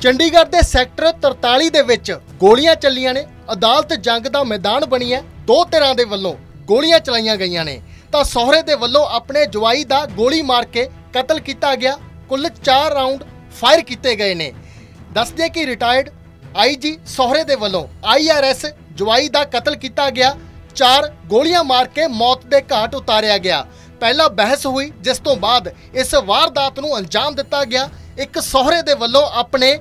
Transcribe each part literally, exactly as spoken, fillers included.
ਚੰਡੀਗੜ੍ਹ ਦੇ ਸੈਕਟਰ ਤਰਤਾਲੀ ਦੇ ਵਿੱਚ ਗੋਲੀਆਂ ਚੱਲੀਆਂ ਨੇ। ਅਦਾਲਤ ਜੰਗ ਦਾ ਮੈਦਾਨ ਬਣੀ ਹੈ। ਦੋ ਧਿਰਾਂ ਦੇ ਵੱਲੋਂ ਗੋਲੀਆਂ ਚਲਾਈਆਂ ਗਈਆਂ ਨੇ ਤਾਂ ਸਹੁਰੇ ਦੇ ਵੱਲੋਂ ਆਪਣੇ ਜਵਾਈ ਦਾ ਗੋਲੀ ਮਾਰ ਕੇ ਕਤਲ ਕੀਤਾ ਗਿਆ। ਕੁੱਲ ਚਾਰ ਰਾਉਂਡ ਫਾਇਰ ਕੀਤੇ ਗਏ ਨੇ। ਦੱਸਦੇ ਕਿ ਰਿਟਾਇਰਡ ਆਈਜੀ ਸਹੁਰੇ ਦੇ ਵੱਲੋਂ ਆਈਆਰਐਸ ਜਵਾਈ ਦਾ ਕਤਲ ਕੀਤਾ ਗਿਆ। ਚਾਰ ਗੋਲੀਆਂ ਮਾਰ ਕੇ ਮੌਤ ਦੇ ਘਾਟ ਉਤਾਰਿਆ ਗਿਆ। ਪਹਿਲਾਂ ਬਹਿਸ ਹੋਈ, ਜਿਸ ਤੋਂ ਬਾਅਦ ਇਸ ਵਾਰਦਾਤ ਨੂੰ ਅੰਜਾਮ ਦਿੱਤਾ ਗਿਆ। ਇੱਕ ਸਹੁਰੇ ਦੇ ਵੱਲੋਂ ਆਪਣੇ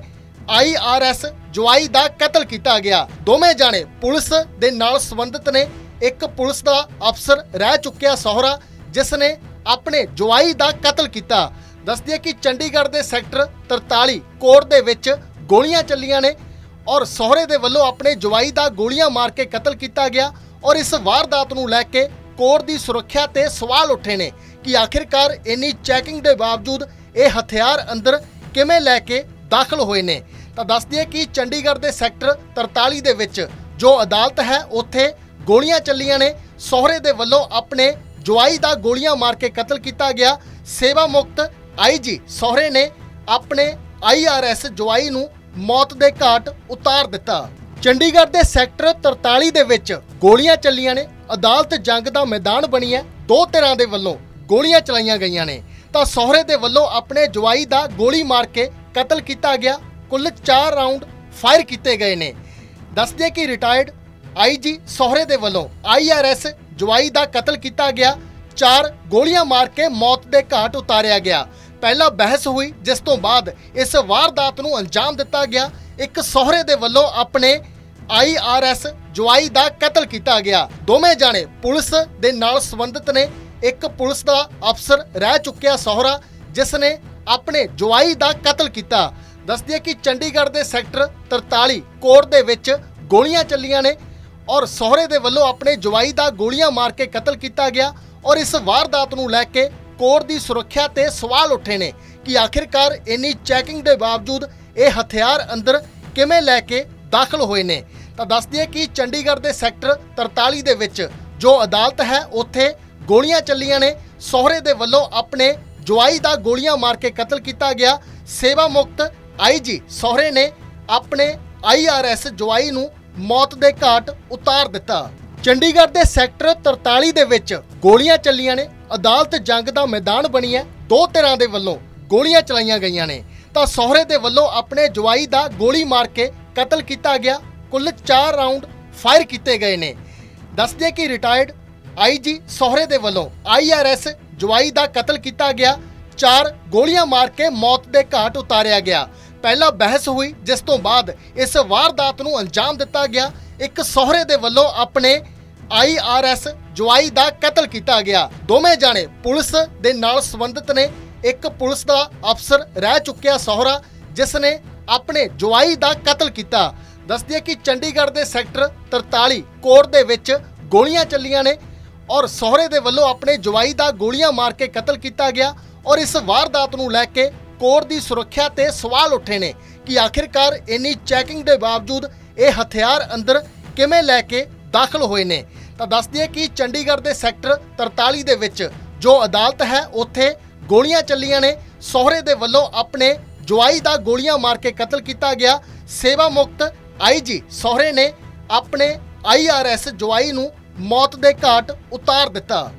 ਆਈਆਰਐਸ ਜਵਾਈ ਦਾ ਕਤਲ ਕੀਤਾ ਗਿਆ। ਦੋਵੇਂ ਜਾਣੇ ਪੁਲਿਸ ਦੇ ਨਾਲ ਸੰਬੰਧਿਤ ਨੇ। ਇੱਕ ਪੁਲਿਸ ਦਾ ਅਫਸਰ ਰਹਿ ਚੁੱਕਿਆ ਸਹੁਰਾ, ਜਿਸ ਨੇ ਆਪਣੇ ਜਵਾਈ ਦਾ ਕਤਲ ਕੀਤਾ। ਦੱਸਦੀ ਹੈ ਕਿ ਚੰਡੀਗੜ੍ਹ ਦੇ ਸੈਕਟਰ ਤਰਤਾਲੀ ਕੋਰਟ ਦੇ ਵਿੱਚ ਗੋਲੀਆਂ ਚੱਲੀਆਂ ਨੇ ਔਰ ਸਹੁਰੇ ਦੇ ਵੱਲੋਂ ਆਪਣੇ ਜਵਾਈ ਦਾ ਗੋਲੀਆਂ ਮਾਰ ਕੇ ਕਤਲ ਕੀਤਾ ਗਿਆ। ਔਰ ਇਸ ਵਾਰਦਾਤ ਨੂੰ ਲੈ ਕੇ ਕੋਰਟ ਦੀ ਸੁਰੱਖਿਆ ਤੇ ਸਵਾਲ ਉੱਠੇ ਨੇ ਕਿ ਆਖਿਰਕਾਰ ਇੰਨੀ ਚੈਕਿੰਗ ਦੇ ਬਾਵਜੂਦ ਇਹ ਹਥਿਆਰ ਅੰਦਰ ਕਿਵੇਂ ਲੈ ਕੇ ਦਾਖਲ ਹੋਏ ਨੇ। ਤਾਂ ਦੱਸਦੀ ਹੈ ਕਿ ਚੰਡੀਗੜ੍ਹ ਦੇ ਸੈਕਟਰ ਤਰਤਾਲੀ ਦੇ ਵਿੱਚ ਜੋ ਅਦਾਲਤ ਹੈ ਉੱਥੇ ਗੋਲੀਆਂ ਚੱਲੀਆਂ ਨੇ। ਸਹੁਰੇ ਦੇ ਵੱਲੋਂ ਆਪਣੇ ਜਵਾਈ ਦਾ ਗੋਲੀਆਂ ਮਾਰ ਕੇ ਕਤਲ ਕੀਤਾ ਗਿਆ। ਸੇਵਾ ਮੁਕਤ ਆਈਜੀ ਸਹੁਰੇ ਨੇ ਆਪਣੇ ਆਈਆਰਐਸ ਜਵਾਈ ਨੂੰ ਮੌਤ ਦੇ ਘਾਟ ਉਤਾਰ ਦਿੱਤਾ। ਚੰਡੀਗੜ੍ਹ ਦੇ ਸੈਕਟਰ ਤਰਤਾਲੀ ਦੇ ਵਿੱਚ ਗੋਲੀਆਂ ਚੱਲੀਆਂ ਨੇ। ਅਦਾਲਤ ਜੰਗ ਦਾ ਮੈਦਾਨ ਬਣੀ ਹੈ। ਦੋ ਧਿਰਾਂ ਦੇ ਵੱਲੋਂ ਗੋਲੀਆਂ ਚਲਾਈਆਂ ਗਈਆਂ ਨੇ ਤਾਂ ਸਹੁਰੇ ਦੇ ਵੱਲੋਂ ਆਪਣੇ ਜਵਾਈ ਦਾ ਗੋਲੀ ਮਾਰ ਕੇ ਕਤਲ ਕੀਤਾ ਗਿਆ। ਕੁੱਲ ਚਾਰ ਰਾਉਂਡ ਫਾਇਰ ਕੀਤੇ ਗਏ ਨੇ। ਦੱਸਦੇ ਕਿ ਰਿਟਾਇਰਡ ਆਈਜੀ ਸਹੁਰੇ ਦੇ ਵੱਲੋਂ ਆਈਆਰਐਸ ਜਵਾਈ ਦਾ ਕਤਲ ਕੀਤਾ ਗਿਆ। ਚਾਰ ਗੋਲੀਆਂ ਮਾਰ ਕੇ ਮੌਤ ਦੇ ਘਾਟ ਉਤਾਰਿਆ ਗਿਆ। ਪਹਿਲਾਂ ਬਹਿਸ ਹੋਈ, ਜਿਸ ਤੋਂ ਬਾਅਦ ਇਸ ਵਾਰਦਾਤ ਨੂੰ ਅੰਜਾਮ ਦਿੱਤਾ ਗਿਆ। ਇੱਕ ਸਹੁਰੇ ਦੇ ਵੱਲੋਂ ਆਪਣੇ ਆਈਆਰਐਸ ਜਵਾਈ ਦਾ ਕਤਲ ਕੀਤਾ ਗਿਆ। ਦੋਵੇਂ ਜਾਣੇ ਪੁਲਿਸ ਦੇ ਨਾਲ ਸੰਬੰਧਿਤ ਨੇ। ਇੱਕ ਪੁਲਿਸ ਦਾ ਅਫਸਰ ਰਹਿ ਚੁੱਕਿਆ ਸਹੁਰਾ, ਜਿਸ ਨੇ ਆਪਣੇ ਜਵਾਈ ਦਾ ਕਤਲ ਕੀਤਾ। ਦੱਸਦੀ ਹੈ ਕਿ ਚੰਡੀਗੜ੍ਹ ਦੇ ਸੈਕਟਰ ਤਰਤਾਲੀ ਕੋਰਟ ਦੇ ਵਿੱਚ ਗੋਲੀਆਂ ਚੱਲੀਆਂ ਨੇ ਔਰ ਸਹੁਰੇ ਦੇ ਵੱਲੋਂ ਆਪਣੇ ਜਵਾਈ ਦਾ ਗੋਲੀਆਂ ਮਾਰ ਕੇ ਕਤਲ ਕੀਤਾ ਗਿਆ। ਔਰ ਇਸ ਵਾਰਦਾਤ ਨੂੰ ਲੈ ਕੇ ਕੋਰਟ ਦੀ ਸੁਰੱਖਿਆ ਤੇ ਸਵਾਲ ਉੱਠੇ ਨੇ ਕਿ ਆਖਿਰਕਾਰ ਇੰਨੀ ਚੈਕਿੰਗ ਦੇ ਬਾਵਜੂਦ ਇਹ ਹਥਿਆਰ ਅੰਦਰ ਕਿਵੇਂ ਲੈ ਕੇ ਦਾਖਲ ਹੋਏ ਨੇ। ਤਾਂ ਦੱਸਦੀ ਹੈ ਕਿ ਚੰਡੀਗੜ੍ਹ ਦੇ ਸੈਕਟਰ ਤਰਤਾਲੀ ਦੇ ਵਿੱਚ ਜੋ ਅਦਾਲਤ ਹੈ ਉੱਥੇ ਗੋਲੀਆਂ ਚੱਲੀਆਂ ਨੇ। ਸਹੁਰੇ ਦੇ ਵੱਲੋਂ ਆਪਣੇ ਜਵਾਈ ਦਾ ਗੋਲੀਆਂ ਮਾਰ ਕੇ ਕਤਲ ਕੀਤਾ ਗਿਆ। ਸੇਵਾ ਮੁਕਤ ਆਈਜੀ ਸਹੁਰੇ ਨੇ ਆਪਣੇ ਆਈਆਰਐਸ ਜਵਾਈ ਨੂੰ ਮੌਤ ਦੇ ਘਾਟ ਉਤਾਰ ਦਿੱਤਾ। ਚੰਡੀਗੜ੍ਹ ਦੇ ਸੈਕਟਰ ਤਰਤਾਲੀ ਦੇ ਵਿੱਚ ਗੋਲੀਆਂ ਚੱਲੀਆਂ ਨੇ। ਅਦਾਲਤ ਜੰਗ ਦਾ ਮੈਦਾਨ ਬਣੀ ਹੈ। ਦੋ ਧਿਰਾਂ ਦੇ ਵੱਲੋਂ ਗੋਲੀਆਂ ਚਲਾਈਆਂ ਗਈਆਂ ਨੇ ਤਾਂ ਸਹੁਰੇ ਦੇ ਵੱਲੋਂ ਆਪਣੇ ਜਵਾਈ ਦਾ ਗੋਲੀ ਮਾਰ ਕੇ ਕਤਲ ਕੀਤਾ ਗਿਆ। ਕੁੱਲ ਚਾਰ ਰਾਉਂਡ ਫਾਇਰ ਕੀਤੇ ਗਏ ਨੇ। ਦੱਸਦੇ ਕਿ ਰਿਟਾਇਰਡ ਆਈਜੀ ਸਹੁਰੇ ਦੇ ਵੱਲੋਂ ਆਈਆਰਐਸ ਜਵਾਈ ਦਾ ਕਤਲ ਕੀਤਾ ਗਿਆ। ਚਾਰ ਗੋਲੀਆਂ ਮਾਰ ਕੇ ਮੌਤ ਦੇ ਘਾਟ ਉਤਾਰਿਆ ਗਿਆ। ਪਹਿਲਾਂ ਬਹਿਸ ਹੋਈ, ਜਿਸ ਤੋਂ ਬਾਅਦ ਇਸ ਵਾਰਦਾਤ ਨੂੰ ਅੰਜਾਮ ਦਿੱਤਾ ਗਿਆ। ਇੱਕ ਸਹੁਰੇ ਦੇ ਵੱਲੋਂ ਆਪਣੇ ਆਈਆਰਐਸ ਜਵਾਈ ਦਾ ਕਤਲ ਕੀਤਾ ਗਿਆ। ਦੋਵੇਂ ਜਾਣੇ ਪੁਲਿਸ ਦੇ ਨਾਲ ਸੰਬੰਧਿਤ ਨੇ। ਇੱਕ ਪੁਲਿਸ ਦਾ ਅਫਸਰ ਰਹਿ ਚੁੱਕਿਆ ਸਹੁਰਾ, ਜਿਸ ਨੇ ਆਪਣੇ ਜਵਾਈ ਦਾ ਕਤਲ ਕੀਤਾ। ਦੱਸਦੀ ਹੈ ਕਿ ਚੰਡੀਗੜ੍ਹ ਦੇ ਸੈਕਟਰ ਤਰਤਾਲੀ ਕੋਰਟ ਦੇ ਵਿੱਚ ਗੋਲੀਆਂ ਚੱਲੀਆਂ ਨੇ ਔਰ ਸਹੁਰੇ ਦੇ ਵੱਲੋਂ ਆਪਣੇ ਜਵਾਈ ਦਾ ਗੋਲੀਆਂ ਮਾਰ ਕੇ ਕਤਲ ਕੀਤਾ ਗਿਆ। ਔਰ ਇਸ ਵਾਰਦਾਤ ਨੂੰ ਲੈ ਕੇ ਕੋਰਟ ਦੀ ਸੁਰੱਖਿਆ ਤੇ ਸਵਾਲ ਉੱਠੇ ਨੇ ਕਿ ਆਖਿਰਕਾਰ ਇੰਨੀ ਚੈਕਿੰਗ ਦੇ ਬਾਵਜੂਦ ਇਹ ਹਥਿਆਰ ਅੰਦਰ ਕਿਵੇਂ ਲੈ ਕੇ ਦਾਖਲ ਹੋਏ ਨੇ। ਤਾਂ ਦੱਸਦੀ ਹੈ ਕਿ ਚੰਡੀਗੜ੍ਹ ਦੇ ਸੈਕਟਰ ਤਰਤਾਲੀ ਦੇ ਵਿੱਚ ਜੋ ਅਦਾਲਤ ਹੈ ਉੱਥੇ ਗੋਲੀਆਂ ਚੱਲੀਆਂ ਨੇ। ਸਹੁਰੇ ਦੇ ਵੱਲੋਂ ਆਪਣੇ ਜਵਾਈ ਦਾ ਗੋਲੀਆਂ ਮਾਰ ਕੇ ਕਤਲ ਕੀਤਾ ਗਿਆ। ਸੇਵਾ ਮੁਕਤ ਆਈਜੀ ਸਹੁਰੇ ਨੇ ਆਪਣੇ ਆਈਆਰਐਸ ਜਵਾਈ ਨੂੰ ਮੌਤ ਦੇ ਘਾਟ ਉਤਾਰ ਦਿੱਤਾ।